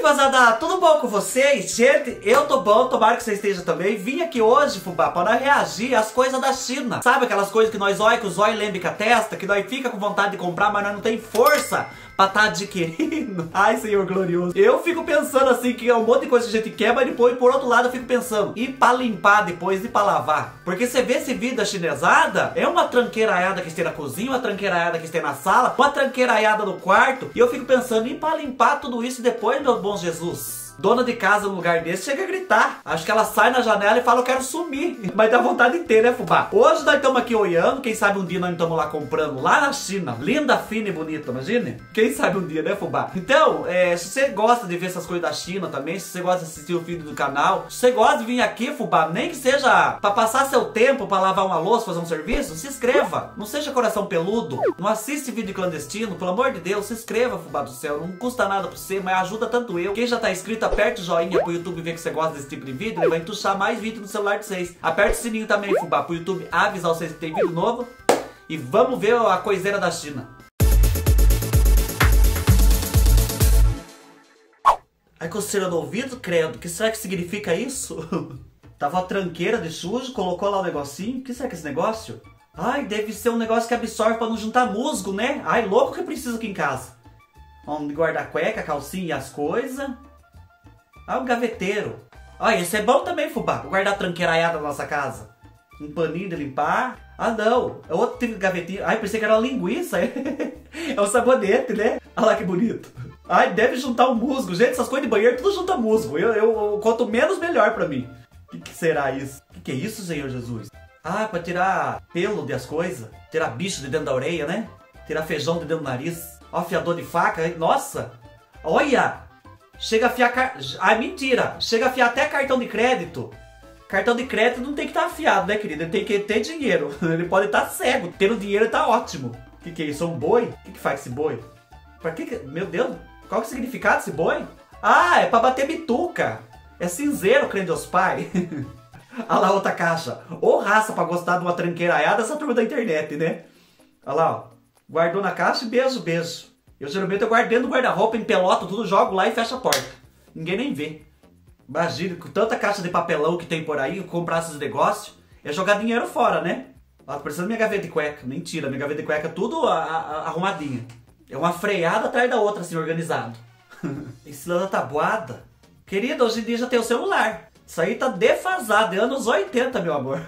Vazada, tudo bom com vocês? Gente, eu tô bom, tomara que você esteja também. Vim aqui hoje, fubá, para reagir às coisas da China. Sabe aquelas coisas que nós olha, que os olhos lembram com a testa, que nós fica com vontade de comprar, mas nós não tem força pra tá adquirindo. Ai, Senhor glorioso. Eu fico pensando assim, que é um monte de coisa que a gente quer, mas depois, por outro lado, eu fico pensando, e pra limpar depois, e pra lavar? Porque você vê esse vídeo da chinesada, é uma tranqueiraiada que esteja na cozinha, uma tranqueiraiada que esteja na sala, uma tranqueiraiada no quarto, e eu fico pensando, e pra limpar tudo isso depois, meu bom Jesus? Dona de casa num lugar desse chega a gritar. Acho que ela sai na janela e fala, eu quero sumir. Mas dá vontade de ter, né, fubá? Hoje nós estamos aqui olhando. Quem sabe um dia nós estamos lá comprando, lá na China. Linda, fina e bonita, imagine? Quem sabe um dia, né, fubá? Então, se você gosta de ver essas coisas da China também, se você gosta de assistir o vídeo do canal, se você gosta de vir aqui, fubá, nem que seja pra passar seu tempo, pra lavar uma louça, fazer um serviço, se inscreva. Não seja coração peludo. Não assiste vídeo clandestino, pelo amor de Deus, se inscreva, fubá do céu. Não custa nada pra você, mas ajuda tanto eu. Quem já tá inscrito, aperte o joinha pro YouTube ver que você gosta desse tipo de vídeo. Ele vai entuchar mais vídeo no celular de vocês. Aperte o sininho também, fubá, pro YouTube avisar vocês que tem vídeo novo. E vamos ver a coiseira da China. Ai, coceira no ouvido, credo. O que será que significa isso? Tava a tranqueira de sujo, colocou lá o negocinho. O que será que é esse negócio? Ai, deve ser um negócio que absorve pra não juntar musgo, né? Ai, louco que precisa aqui em casa. Vamos guardar cueca, calcinha e as coisas. Ah, um gaveteiro. Ah, esse é bom também, fubá. Vou guardar a tranqueiraiada na nossa casa. Um paninho de limpar. Ah, não. É outro tipo de gavetinho. Ai, pensei que era uma linguiça. É um sabonete, né? Olha lá que bonito. Ai, deve juntar um musgo. Gente, essas coisas de banheiro tudo junta musgo. Quanto menos, melhor pra mim. O que será isso? O que é isso, Senhor Jesus? Ah, pra tirar pelo das coisas. Tirar bicho de dentro da orelha, né? Tirar feijão de dentro do nariz. Ó, afiador de faca. Nossa. Olha. Chega a afiar... Ai, mentira! Chega a afiar até cartão de crédito. Cartão de crédito não tem que estar afiado, né, querido? Ele tem que ter dinheiro. Ele pode estar cego. Tendo dinheiro tá ótimo. O que é isso? É um boi? O que faz esse boi? Pra que... Meu Deus! Qual que é o significado desse boi? Ah, é pra bater bituca. É cinzeiro, crente Deus Pai. Olha lá outra caixa. Ô raça pra gostar de uma tranqueiraiada essa turma da internet, né? Olha lá, ó. Guardou na caixa e beijo, beijo. Eu geralmente guardo dentro do guarda-roupa, empeloto tudo, jogo lá e fecho a porta. Ninguém nem vê. Imagina, com tanta caixa de papelão que tem por aí, comprar esses negócios, é jogar dinheiro fora, né? Ó, tô precisando da minha gaveta de cueca. Mentira, minha gaveta de cueca é tudo arrumadinha. É uma freada atrás da outra, assim, organizado. Ensinando a tabuada. Querida, hoje em dia já tem o celular. Isso aí tá defasado, é anos 80, meu amor.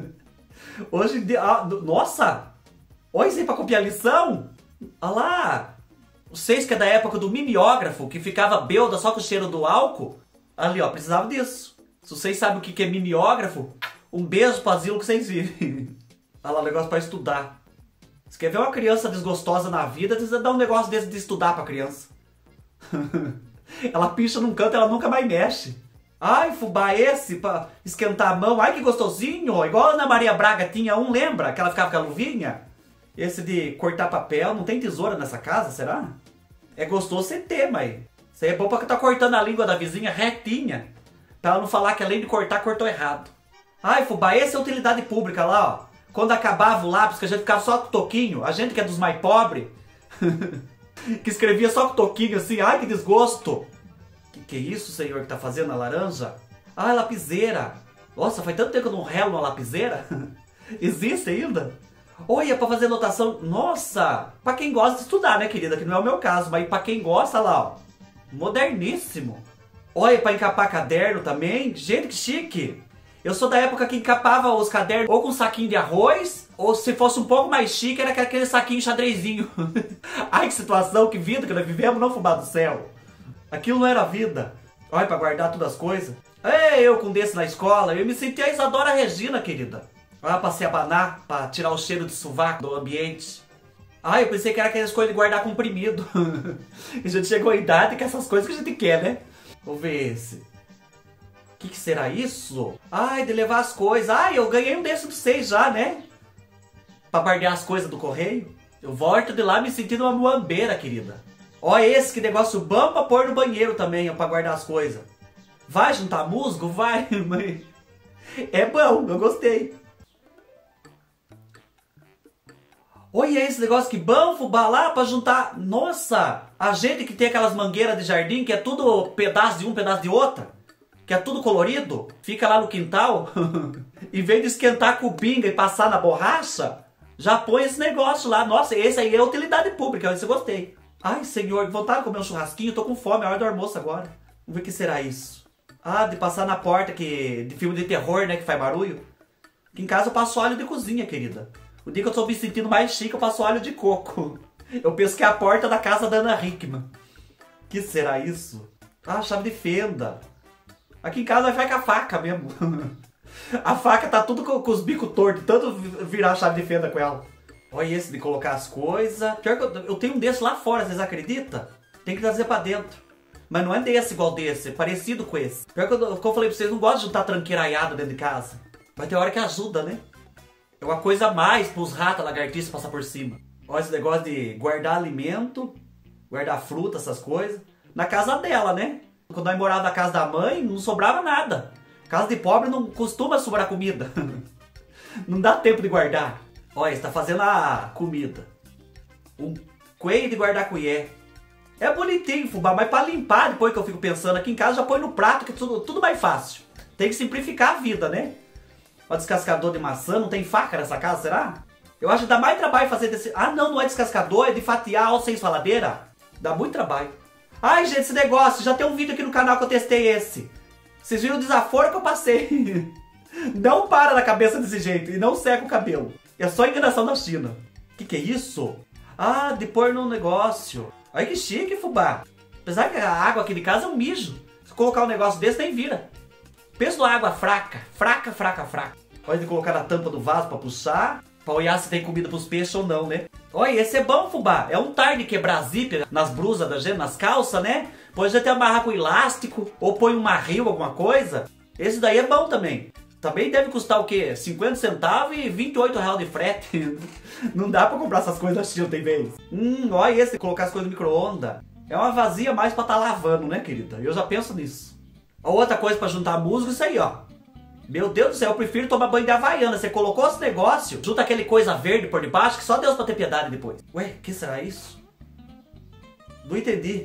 Hoje em dia... Ah, nossa! Olha isso aí pra copiar lição? Olha lá! Vocês que é da época do mimeógrafo, que ficava belda só com o cheiro do álcool. Ali, ó, precisava disso. Se vocês sabem o que é mimeógrafo, um beijo pro asilo que vocês virem. Olha lá, um negócio pra estudar. Você quer ver uma criança desgostosa na vida, precisa dar um negócio desse de estudar pra criança. Ela picha num canto, ela nunca mais mexe. Ai, fubá, esse pra esquentar a mão. Ai, que gostosinho. Igual a Ana Maria Braga tinha um, lembra? Que ela ficava com a luvinha. Esse de cortar papel, não tem tesoura nessa casa, será? É gostoso sem ter, mas... Isso aí é bom pra que tá cortando a língua da vizinha retinha. Pra ela não falar que além de cortar, cortou errado. Ai, fubá, essa é a utilidade pública lá, ó. Quando acabava o lápis, que a gente ficava só com o toquinho. A gente que é dos mais pobres. Que escrevia só com o toquinho assim. Ai, que desgosto. Que é isso, Senhor, que tá fazendo a laranja? Ai, lapiseira. Nossa, faz tanto tempo que eu não relo uma lapiseira. Existe ainda? Olha, pra fazer anotação, nossa, pra quem gosta de estudar, né, querida, que não é o meu caso, mas pra quem gosta, lá, ó, moderníssimo. Olha, pra encapar caderno também, gente, que chique. Eu sou da época que encapava os cadernos ou com um saquinho de arroz, ou se fosse um pouco mais chique, era aquele saquinho xadrezinho. Ai, que situação, que vida que nós vivemos, não, fubá do céu. Aquilo não era vida. Olha, pra guardar todas as coisas. Ei, eu com desse na escola, eu me sentia a Isadora Regina, querida. Ah, pra se abanar, pra tirar o cheiro de sovaco do ambiente. Ah, eu pensei que era aquelas coisas de guardar comprimido. A gente chegou à idade que essas coisas que a gente quer, né? Vou ver esse. O que será isso? Ai, de levar as coisas. Ai, eu ganhei um desses de vocês já, né? Pra guardar as coisas do correio. Eu volto de lá me sentindo uma muambeira, querida. Olha esse, que negócio bom pra pôr no banheiro também, ó, pra guardar as coisas. Vai juntar musgo? Vai, mãe. É bom, eu gostei. Olha esse negócio que bom, fubá, lá pra juntar. Nossa! A gente que tem aquelas mangueiras de jardim que é tudo pedaço de um, pedaço de outra, que é tudo colorido, fica lá no quintal, em vez de esquentar com binga e passar na borracha, já põe esse negócio lá. Nossa, esse aí é utilidade pública, esse eu gostei. Ai, senhor, que vontade de comer um churrasquinho, tô com fome, é a hora do almoço agora. Vamos ver o que será isso. Ah, de passar na porta de filme de terror, né, que faz barulho. Aqui em casa eu passo óleo de cozinha, querida. O dia que eu tô me sentindo mais chique, eu passo óleo de coco. Eu penso que é a porta da casa da Ana Hickman. Que será isso? Ah, chave de fenda. Aqui em casa vai ficar com a faca mesmo. A faca tá tudo com os bicos tortos, tanto virar a chave de fenda com ela. Olha esse de colocar as coisas. Pior que eu tenho um desse lá fora, vocês acreditam? Tem que trazer pra dentro. Mas não é desse igual desse, é parecido com esse. Pior que eu falei pra vocês, não gosto de juntar tranqueiraiada dentro de casa. Mas tem hora que ajuda, né? É uma coisa a mais pros ratos, lagartixas passar por cima. Olha esse negócio de guardar alimento, guardar fruta, essas coisas. Na casa dela, né? Quando nós morávamos na casa da mãe, não sobrava nada. Casa de pobre não costuma sobrar comida. Não dá tempo de guardar. Olha, está fazendo a comida. Um coelho de guardar colher. É bonitinho, fubá, mas para limpar, depois que eu fico pensando aqui em casa, já põe no prato, que é tudo mais fácil. Tem que simplificar a vida, né? O descascador de maçã, não tem faca nessa casa, será? Eu acho que dá mais trabalho fazer desse... Ah, não, não é descascador, é de fatiar, ó, sem esfaladeira. Dá muito trabalho. Ai, gente, esse negócio, já tem um vídeo aqui no canal que eu testei esse. Vocês viram o desaforo que eu passei. Não para na cabeça desse jeito e não seca o cabelo. É só enganação da China. Que é isso? Ah, de pôr num negócio. Olha que chique, fubá. Apesar que a água aqui de casa é um mijo. Se colocar um negócio desse, nem vira. Pensa numa água fraca. Fraca, fraca, fraca. Olha de colocar na tampa do vaso pra puxar. Pra olhar se tem comida pros peixes ou não, né? Olha, esse é bom, fubá. É um tar de quebrar zíper nas blusas da gente, nas calças, né? Pode até amarrar com elástico. Ou põe um marril, alguma coisa. Esse daí é bom também. Também deve custar o quê? 50 centavos e 28 reais de frete. Não dá pra comprar essas coisas assim, tem vez. Olha esse, colocar as coisas no micro-ondas. É uma vazia mais pra tá lavando, né, querida? Eu já penso nisso. A outra coisa pra juntar música, isso aí, ó. Meu Deus do céu, eu prefiro tomar banho de Havaiana. Você colocou esse negócio, junta aquele coisa verde por debaixo, que só Deus pra ter piedade depois. Ué, que será isso? Não entendi.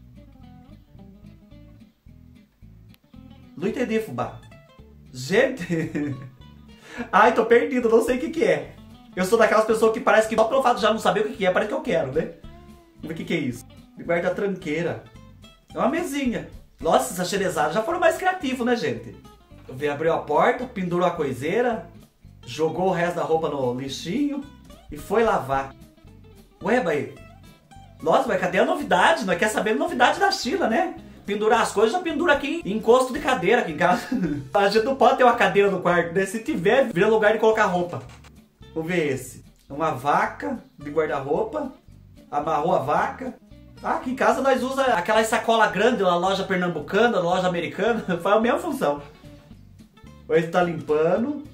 Não entendi, fubá. Gente, ai, tô perdido, não sei o que é. Eu sou daquelas pessoas que parece que só pelo fato de já não saber o que é, parece que eu quero, né? Vamos ver o que é isso. Guarda tranqueira. É uma mesinha. Nossa, essa xerezada já foram mais criativos, né, gente? Eu vi, abriu a porta, pendurou a coiseira, jogou o resto da roupa no lixinho e foi lavar. Ué, mas... Nossa, mas cadê a novidade? Nós quer saber a novidade da China, né? Pendurar as coisas, já pendura aqui em encosto de cadeira aqui em casa. A gente não pode ter uma cadeira no quarto, né? Se tiver, vira lugar de colocar roupa. Vamos ver esse. Uma vaca de guarda-roupa. Amarrou a vaca. Ah, aqui em casa nós usamos aquela sacola grande na loja pernambucana, na loja americana. Faz a mesma função. Esse tá limpando.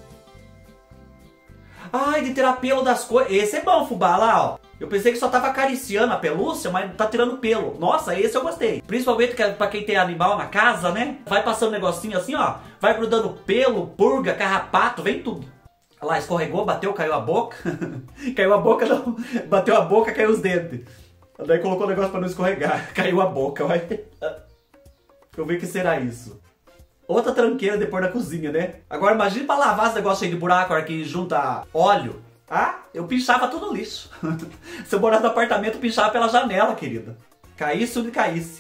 Ai, de tirar pelo das coisas. Esse é bom, fubá, lá, ó. Eu pensei que só tava acariciando a pelúcia, mas tá tirando pelo. Nossa, esse eu gostei. Principalmente pra quem tem animal na casa, né? Vai passando um negocinho assim, ó. Vai grudando pelo, purga, carrapato, vem tudo. Olha lá, escorregou, bateu, caiu a boca. Caiu a boca, não. Bateu a boca, caiu os dentes. Daí colocou o negócio pra não escorregar. Caiu a boca, vai. Deixa eu ver o que será isso. Outra tranqueira depois da cozinha, né? Agora imagine pra lavar esse negócio cheio de buraco, a hora que junta óleo. Ah, eu pinchava tudo no lixo. Se eu morasse no apartamento, eu pinchava pela janela, querida. Caísse onde caísse.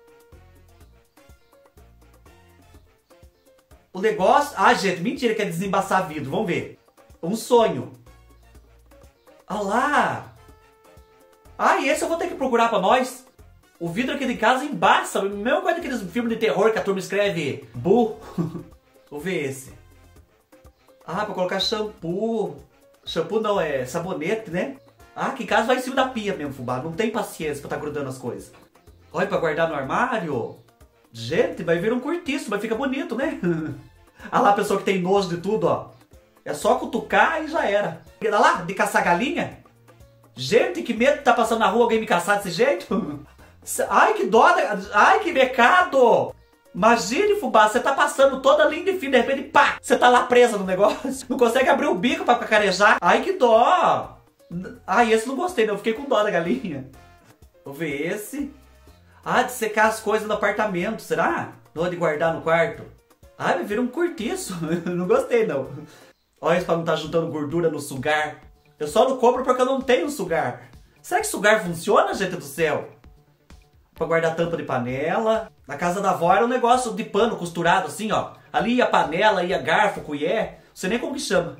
O negócio... Ah, gente, mentira que é desembaçar vidro. Vamos ver. Um sonho. Ah lá. Ah, e esse eu vou ter que procurar pra nós. O vidro aqui de casa embaça. Mesma coisa daqueles filmes de terror que a turma escreve bu. Vou ver esse. Ah, pra colocar shampoo. Shampoo não, é sabonete, né? Ah, aqui em casa vai em cima da pia mesmo, fubá. Não tem paciência pra tá grudando as coisas. Olha, pra guardar no armário. Gente, vai vir um cortiço, mas fica bonito, né? Ah lá, a pessoa que tem nojo de tudo, ó. É só cutucar e já era. Olha lá, de caçar galinha. Gente, que medo de tá passando na rua alguém me caçar desse jeito. Ai, que dó. Ai, que pecado. Imagine, fubá, você tá passando toda linda e fina, de repente, pá, você tá lá presa no negócio. Não consegue abrir o bico pra cacarejar. Ai, que dó. Ai, esse não gostei, não. Eu fiquei com dó da galinha. Vou ver esse. Ah, de secar as coisas no apartamento, será? Não de guardar no quarto. Ah, me vira um cortiço. Não gostei, não. Olha isso pra não estar juntando gordura no sugar. Eu só não compro porque eu não tenho sugar. Será que sugar funciona, gente do céu? Pra guardar tampa de panela. Na casa da avó era um negócio de pano costurado assim, ó. Ali ia panela, ia garfo, colher. Não sei nem como que chama.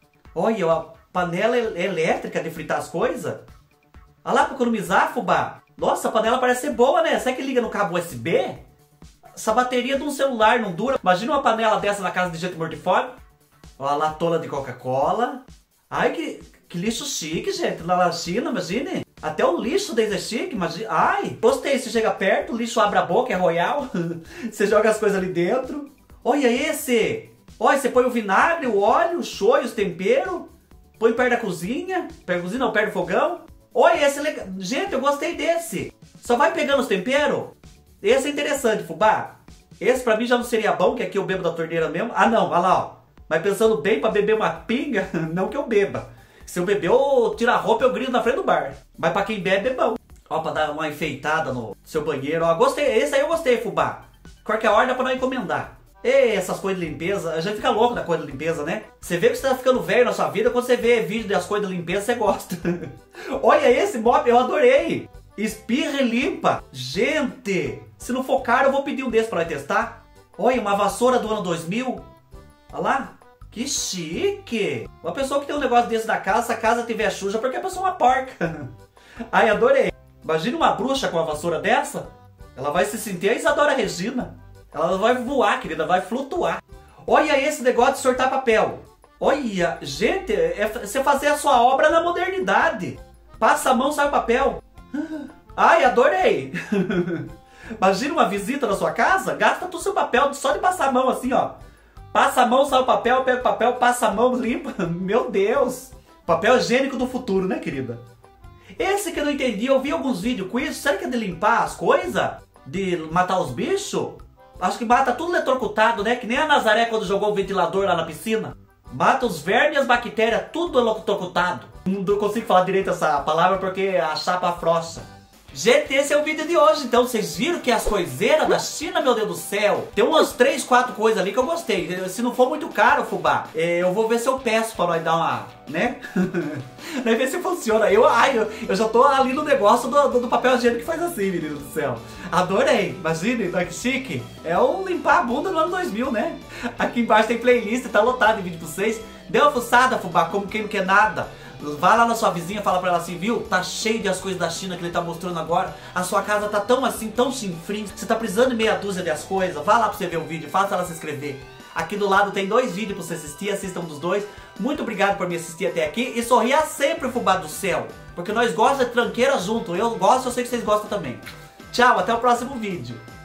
Olha, a panela elétrica de fritar as coisas. Olha lá, pra economizar, fubá. Nossa, a panela parece ser boa, né? Será que liga no cabo USB? Essa bateria de um celular não dura. Imagina uma panela dessa na casa de gente morto de fome. Ó, a latona de Coca-Cola. Ai, que lixo chique, gente. Lá na China, imagine. Até o lixo deles é chique, imagina. Ai, gostei. Você chega perto, o lixo abre a boca, é royal. Você joga as coisas ali dentro. Olha esse. Olha, você põe o vinagre, o óleo, o shoyu, os temperos. Põe perto da cozinha. Perto da cozinha, não, perto do fogão. Olha, esse é legal. Gente, eu gostei desse. Só vai pegando os temperos. Esse é interessante, fubá. Esse pra mim já não seria bom, que aqui eu bebo da torneira mesmo. Ah, não, olha lá, ó. Mas pensando bem, pra beber uma pinga, não que eu beba. Se eu beber, eu tiro a roupa e eu grito na frente do bar. Mas pra quem bebe, é bom. Ó, pra dar uma enfeitada no seu banheiro. Ó, gostei. Esse aí eu gostei, fubá. Qualquer hora dá pra não encomendar. E essas coisas de limpeza, a gente fica louco da coisa de limpeza, né? Você vê que você tá ficando velho na sua vida, quando você vê vídeo das coisas de limpeza, você gosta. Olha esse mop, eu adorei. Espirra e limpa. Gente, se não for caro, eu vou pedir um desse pra testar. Olha, uma vassoura do ano 2000. Olha lá. Que chique. Uma pessoa que tem um negócio desse na casa, se a casa tiver suja, porque a pessoa é uma porca. Ai, adorei. Imagina uma bruxa com uma vassoura dessa. Ela vai se sentir a Isadora Regina. Ela não vai voar, querida, vai flutuar. Olha esse negócio de sortar papel. Olha, gente, é você fazer a sua obra na modernidade. Passa a mão, sai o papel. Ai, adorei. Imagina uma visita na sua casa, gasta todo o seu papel só de passar a mão assim, ó. Passa a mão, sai o papel, pega o papel, passa a mão, limpa. Meu Deus. Papel higiênico do futuro, né, querida? Esse que eu não entendi, eu vi alguns vídeos com isso. Será que é de limpar as coisas? De matar os bichos? Acho que mata tudo eletrocutado, né? Que nem a Nazaré quando jogou o ventilador lá na piscina. Mata os vermes e as bactérias, tudo eletrocutado. Não consigo falar direito essa palavra porque a chapa afrouxa. Gente, esse é o vídeo de hoje. Então, vocês viram que as coiseiras da China, meu Deus do céu, tem umas 3, 4 coisas ali que eu gostei. Se não for muito caro, fubá, eu vou ver se eu peço pra nós dar uma, né? Vai ver se funciona. Eu já tô ali no negócio do papel higiênico que faz assim, menino do céu. Adorei. Imagine, que chique. É um limpar a bunda no ano 2000, né? Aqui embaixo tem playlist, tá lotado de vídeo pra vocês. Dê uma fuçada, fubá, como quem não quer nada. Vai lá na sua vizinha, fala pra ela assim, viu? Tá cheio de as coisas da China que ele tá mostrando agora. A sua casa tá tão assim, tão chinfrim. Você tá precisando de meia dúzia de as coisas. Vai lá pra você ver o vídeo, faça ela se inscrever. Aqui do lado tem 2 vídeos pra você assistir, assistam dos 2. Muito obrigado por me assistir até aqui. E sorria sempre, fubá do céu. Porque nós gostamos de tranqueira junto. Eu gosto, eu sei que vocês gostam também. Tchau, até o próximo vídeo.